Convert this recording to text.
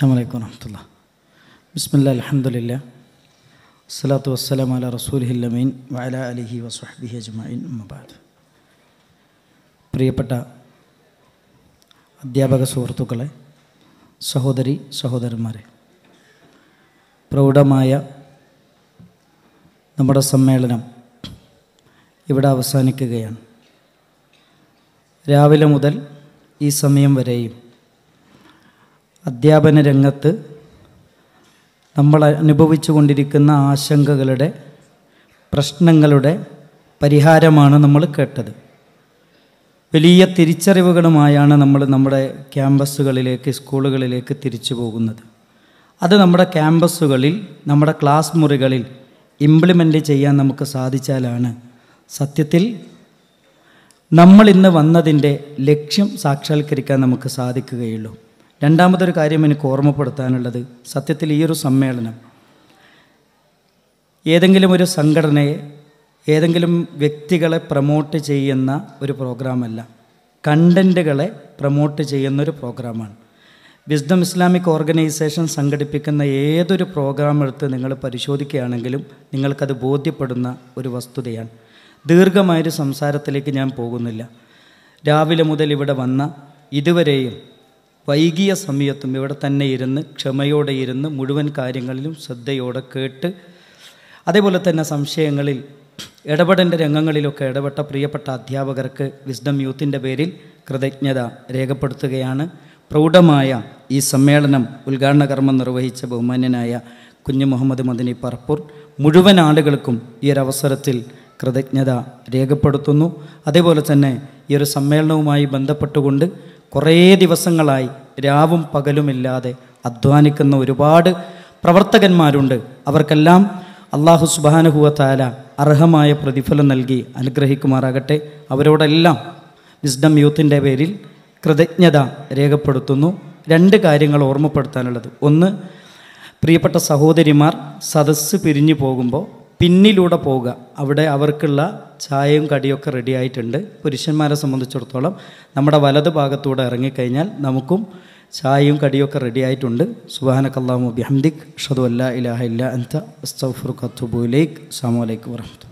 അസ്സലാമു അലൈക്കും വറഹ്മത്തുള്ളാഹി. ബിസ്മില്ലാഹിൽ അൽഹംദുലില്ലാഹ് വസ്സലാത്തു വസ്സലാമു അലാ റസൂലിഹിൽ അമീൻ വഅലാ ആലിഹി വസ്വഹ്ബിഹി അജ്മഈൻ. അമ്മാ ബഅദ്. പ്രിയപ്പെട്ട അധ്യാപക സുഹൃത്തുക്കളെ, സഹോദരി സഹോദരന്മാരെ, പ്രൗഢമായ നമ്മുടെ സമ്മേളനം ഇവിടെ അവസാനിക്കുകയാണ്. രാവിലെ മുതൽ ഈ സമയം വരെയും അധ്യാപന രംഗത്ത് നമ്മൾ അനുഭവിച്ചു കൊണ്ടിരിക്കുന്ന ആശങ്കകളുടെ, പ്രശ്നങ്ങളുടെ പരിഹാരമാണ് നമ്മൾ കേട്ടത്. വലിയ തിരിച്ചറിവുകളുമായാണ് നമ്മൾ നമ്മുടെ ക്യാമ്പസുകളിലേക്ക്, സ്കൂളുകളിലേക്ക് തിരിച്ചു പോകുന്നത്. അത് നമ്മുടെ ക്യാമ്പസുകളിൽ, നമ്മുടെ ക്ലാസ് മുറികളിൽ ഇംപ്ലിമെൻ്റ് ചെയ്യാൻ നമുക്ക് സാധിച്ചാലാണ് സത്യത്തിൽ നമ്മൾ ഇന്ന് വന്നതിൻ്റെ ലക്ഷ്യം സാക്ഷാത്കരിക്കാൻ നമുക്ക് സാധിക്കുകയുള്ളൂ. രണ്ടാമതൊരു കാര്യം എനിക്ക് ഓർമ്മപ്പെടുത്താനുള്ളത്, സത്യത്തിൽ ഈ ഒരു സമ്മേളനം ഏതെങ്കിലും ഒരു സംഘടനയെ, ഏതെങ്കിലും വ്യക്തികളെ പ്രൊമോട്ട് ചെയ്യുന്ന ഒരു പ്രോഗ്രാമല്ല, കണ്ടൻറ്റുകളെ പ്രൊമോട്ട് ചെയ്യുന്നൊരു പ്രോഗ്രാമാണ്. വിസ്ഡം ഇസ്ലാമിക് ഓർഗനൈസേഷൻ സംഘടിപ്പിക്കുന്ന ഏതൊരു പ്രോഗ്രാം എടുത്ത് നിങ്ങൾ പരിശോധിക്കുകയാണെങ്കിലും നിങ്ങൾക്കത് ബോധ്യപ്പെടുന്ന ഒരു വസ്തുതയാണ്. ദീർഘമായൊരു സംസാരത്തിലേക്ക് ഞാൻ പോകുന്നില്ല. രാവിലെ മുതൽ ഇവിടെ വന്ന ഇതുവരെയും വൈകിയ സമയത്തും ഇവിടെ തന്നെ ഇരുന്ന്, ക്ഷമയോടെ ഇരുന്ന്, മുഴുവൻ കാര്യങ്ങളിലും ശ്രദ്ധയോടെ കേട്ട്, അതേപോലെ തന്നെ സംശയങ്ങളിൽ ഇടപെടേണ്ട രംഗങ്ങളിലൊക്കെ ഇടപെട്ട പ്രിയപ്പെട്ട അധ്യാപകർക്ക് വിസ്ഡം യൂത്തിൻ്റെ പേരിൽ കൃതജ്ഞത രേഖപ്പെടുത്തുകയാണ്. പ്രൗഢമായ ഈ സമ്മേളനം ഉദ്ഘാടന കർമ്മം നിർവഹിച്ച ബഹുമാന്യനായ കുഞ്ഞു മുഹമ്മദ് മദനി പറപ്പൂർ മുഴുവൻ ആളുകൾക്കും ഈ ഒരവസരത്തിൽ കൃതജ്ഞത രേഖപ്പെടുത്തുന്നു. അതേപോലെ തന്നെ ഈ ഒരു സമ്മേളനവുമായി ബന്ധപ്പെട്ടുകൊണ്ട് കുറേ ദിവസങ്ങളായി രാവും പകലുമില്ലാതെ അധ്വാനിക്കുന്ന ഒരുപാട് പ്രവർത്തകന്മാരുണ്ട്. അവർക്കെല്ലാം അല്ലാഹു സുബ്ഹാനഹു വ തആല അർഹമായ പ്രതിഫലം നൽകി അനുഗ്രഹിക്കുമാറാകട്ടെ. അവരോടെല്ലാം വിസ്ഡം യൂത്തിൻ്റെ പേരിൽ കൃതജ്ഞത രേഖപ്പെടുത്തുന്നു. രണ്ട് കാര്യങ്ങൾ ഓർമ്മപ്പെടുത്താനുള്ളത്. ഒന്ന്, പ്രിയപ്പെട്ട സഹോദരിമാർ സദസ്സ് പിരിഞ്ഞു പോകുമ്പോൾ പിന്നിലൂടെ പോവുക. അവിടെ അവർക്കുള്ള ചായയും കടിയൊക്കെ റെഡി ആയിട്ടുണ്ട്. പുരുഷന്മാരെ സംബന്ധിച്ചിടത്തോളം നമ്മുടെ വലത് ഭാഗത്തൂടെ ഇറങ്ങിക്കഴിഞ്ഞാൽ നമുക്കും ചായയും കടിയൊക്കെ റെഡി ആയിട്ടുണ്ട്. സുബ്ഹാനകല്ലാഹുമ്മ ബിഹംദിക് അഷ്ഹദു അല്ലാ ഇലാഹ ഇല്ലാ അൻത അസ്തഗ്ഫിറുക വഅത്തൂബു ഇലൈക്. അസ്സലാമു അലൈക്കും വറഹ്മത്തുള്ളാഹി.